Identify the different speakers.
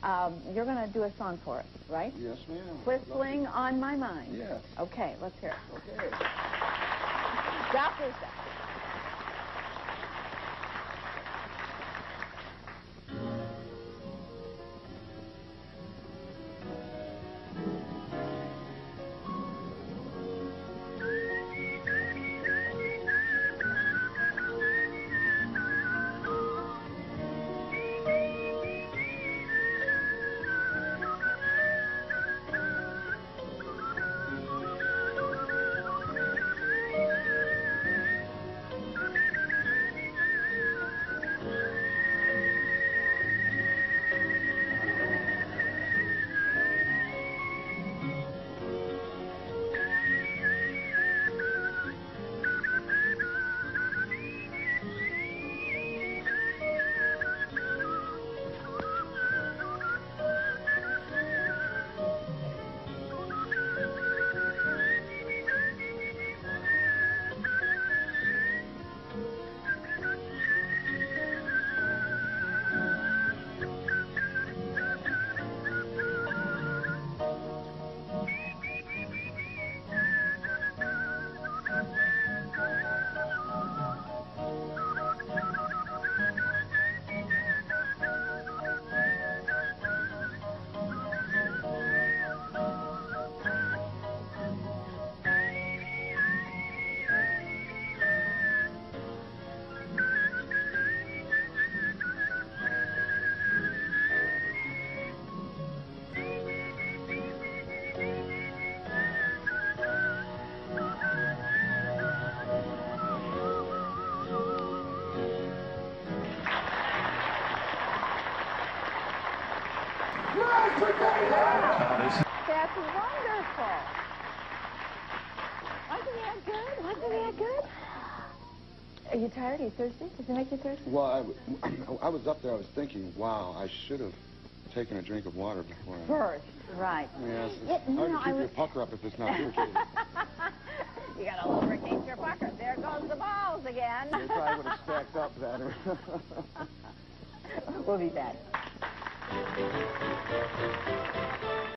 Speaker 1: You're going to do a song for us, right?
Speaker 2: Yes, ma'am.
Speaker 1: Whistling on My Mind.
Speaker 2: Yes.
Speaker 1: Okay, let's hear it.
Speaker 2: Okay.
Speaker 1: Drop your stuff. That's wonderful. Wasn't that good? Wasn't that good? Are you tired? Are you thirsty? Does it make you thirsty?
Speaker 2: Well, I was up there. I was thinking, wow, I should have taken a drink of water before I...
Speaker 1: First, right.
Speaker 2: Yes.
Speaker 1: Yeah,
Speaker 2: Hard to keep your pucker up if it's not irritated.
Speaker 1: You got to lubricate your pucker. There goes the balls again.
Speaker 2: Yes, I would have stacked up better.
Speaker 1: We'll be back.